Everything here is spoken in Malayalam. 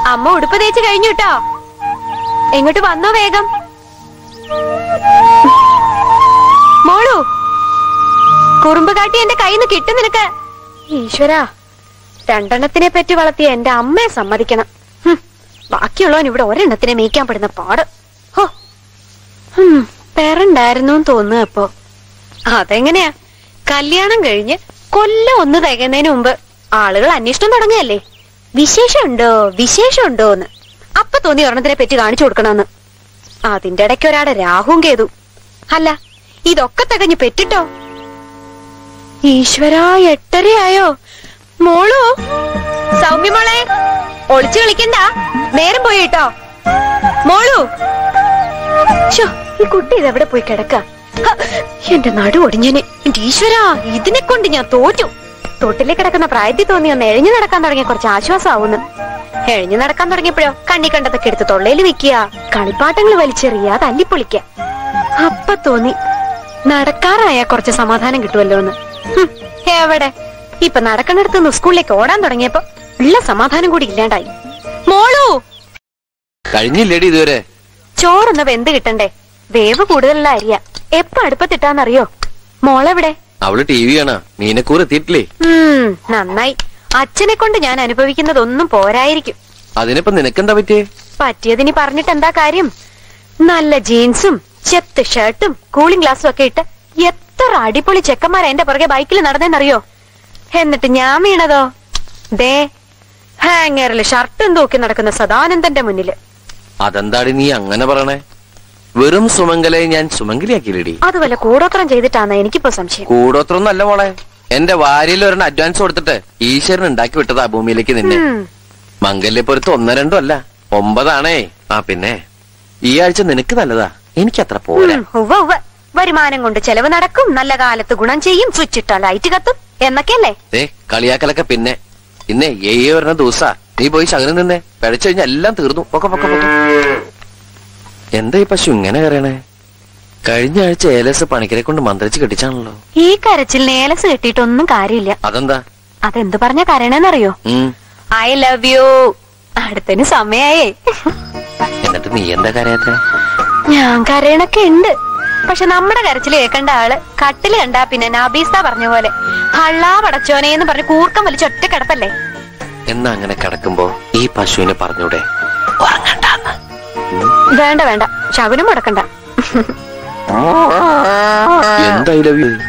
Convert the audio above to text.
അമ്മ ഉടുപ്പ് തേച്ച് കഴിഞ്ഞു കേട്ടോ. എങ്ങോട്ട് വന്നോ വേഗം. മോളു, കുറുമ്പ് കാട്ടി എന്റെ കയ്യിൽ നിന്ന് കിട്ടും നിനക്ക്. ഈശ്വരാ, രണ്ടെണ്ണത്തിനെ പറ്റി വളർത്തിയ എന്റെ അമ്മയെ സമ്മതിക്കണം. ബാക്കിയുള്ളവൻ ഇവിടെ ഒരെണ്ണത്തിനെ മേയ്ക്കാൻ പെടുന്ന പാട്. ഹോ, പേരുണ്ടായിരുന്നു തോന്നുന്നു. അപ്പോ അതെങ്ങനെയാ, കല്യാണം കഴിഞ്ഞ് കൊല്ലം ഒന്ന് തികയുന്നതിന് മുമ്പ് ആളുകൾ അന്വേഷണം തുടങ്ങിയല്ലേ, വിശേഷമുണ്ടോ എന്ന്. അപ്പൊ തോന്നി ഒരെണ്ണത്തിനെ പറ്റി കാണിച്ചു കൊടുക്കണമെന്ന്. അതിന്റെ ഇടയ്ക്ക് ഒരാടെ രാഹുവും കേതു. അല്ല, ഇതൊക്കെ തികഞ്ഞു പെറ്റിട്ടോ. ഈശ്വരാ, 8:30 മോളു, സൗമ്യ മോളെ, ഒളിച്ചു കളിക്കണ്ട, നേരം പോയി കേട്ടോ. മോളു, ഈ കുട്ടി ഇതെവിടെ പോയി കിടക്ക? എന്റെ നടു ഒടിഞ്ഞനെ. എന്റെ ഈശ്വരാ, ഇതിനെ കൊണ്ട് ഞാൻ തോറ്റു. തൊട്ടിലെ കിടക്കുന്ന പ്രായത്തിൽ തോന്നി ഒന്ന് എഴിഞ്ഞു നടക്കാൻ തുടങ്ങിയ കുറച്ച് ആശ്വാസമാവുന്നു. എഴിഞ്ഞു നടക്കാൻ തുടങ്ങിയപ്പോഴോ കണ്ണി കണ്ടതൊക്കെ എടുത്ത് തൊള്ളയിൽ വെക്കുക, കളിപ്പാട്ടങ്ങൾ വലിച്ചെറിയ, തല്ലിപ്പൊളിക്ക. അപ്പൊ തോന്നി നടക്കാറായ കുറച്ച് സമാധാനം കിട്ടുമല്ലോ എന്ന്. എവിടെ, ഇപ്പൊ നടക്കണടുത്തുനിന്ന് സ്കൂളിലേക്ക് ഓടാൻ തുടങ്ങിയപ്പോ ഉള്ള സമാധാനം കൂടി ഇല്ലാണ്ടായി. മോളു, കഴിഞ്ഞില്ലേടി ഇതുവരെ? ചോറൊന്ന് വെന്ത് കിട്ടണ്ടേ, വേവ് കൂടുതലുള്ള അരിയ. എപ്പ അടുപ്പത്തിട്ടാന്നറിയോ? മോളെവിടെ? അവള് ടി വി ആണ്. മീനക്കൂർ എത്തിയിട്ടില്ലേ? നന്നായി. അച്ഛനെ കൊണ്ട് ഞാൻ അനുഭവിക്കുന്നതൊന്നും പോരായിരിക്കും. അതിനിപ്പോ നിനക്കെന്താ പറ്റിയേ? പറ്റിയതിനി പറഞ്ഞിട്ട് എന്താ കാര്യം? നല്ല ജീൻസും ചെത്ത് ഷർട്ടും കൂളിംഗ് ഗ്ലാസും ഒക്കെ ഇട്ട് എത്ര അടിപൊളി ചെക്കന്മാരാ എന്റെ പുറകെ ബൈക്കിൽ നടന്നേന്നറിയോ? എന്നിട്ട് ഞാൻ വീണതോ ദേ ഹാങ്ങറില് ഷർട്ടും തൂക്കി നടക്കുന്ന സദാനന്ദന്റെ മുന്നില്. അതെന്താടി നീ അങ്ങനെ പറയണേ? വെറും സുമംഗലെ ഞാൻ സുമംഗലിയാക്കിയില്ലേടി? അത് വല്ല കൂടോത്രം ചെയ്തിട്ടാണ് എനിക്കിപ്പോ സംശയം. കൂടോത്രം നല്ല മോളെ, എന്റെ വാരിയിൽ ഒരെണ്ണം അഡ്വാൻസ് കൊടുത്തിട്ട് ഈശ്വരൻ ഉണ്ടാക്കി വിട്ടതാ ഭൂമിയിലേക്ക് നിന്നെ. മംഗല്യപ്പൊരുത്ത് 1-2 അല്ല 9 ആ പിന്നെ ഈ ആഴ്ച നിനക്ക് നല്ലതാ, എനിക്ക് അത്ര പോരാ. വരുമാനം കൊണ്ട് ചെലവ് നടക്കും, നല്ല കാലത്ത് ഗുണം ചെയ്യും, സ്വിച്ച് ഇട്ടാ ലൈറ്റ് കത്തും എന്നൊക്കെയല്ലേ? കളിയാക്കലൊക്കെ പിന്നെ. ഇന്നേ വരുന്ന ദിവസാ, നീ പോയി ശകലം നിന്നേ. പിഴച്ചു കഴിഞ്ഞാൽ എല്ലാം തീർന്നു. എന്താ ഈ പശു ഇങ്ങനെ കരയണേ? കഴിഞ്ഞ ആഴ്ച ഏലസ് പണിക്കരെ കൊണ്ട് മന്ത്രിച്ച് കെട്ടിച്ചാണല്ലോ. ഈ കരച്ചിലിന് ഏലസ് കെട്ടിയിട്ടൊന്നും കാര്യമില്ല. അതെന്താ? അതെന്ത് പറഞ്ഞ കരയണെന്നറിയോ? I love you. അടുത്തതിന് സമയായേ. എന്നിട്ട് നീ എന്താ കരയാത്ത? ഞാൻ കരയണൊക്കെ ഉണ്ട്, പക്ഷെ നമ്മുടെ കരച്ചില് കേൾക്കേണ്ട ആള് കട്ടില് കണ്ടാ പിന്നെ നബീസ പറഞ്ഞ പോലെ ഹള്ളാ പടച്ചോനേന്ന് പറഞ്ഞ് കൂർക്കം വലിച്ച് ഒറ്റ കിടപ്പല്ലേ. എന്നാ അങ്ങനെ കിടക്കുമ്പോ ഈ പശുവിനെ പറഞ്ഞൂടെ ഉറങ്ങണ്ടാന്ന്? വേണ്ട, ശകുനം മുടക്കണ്ട. എന്താ ഐ ലവ് യു?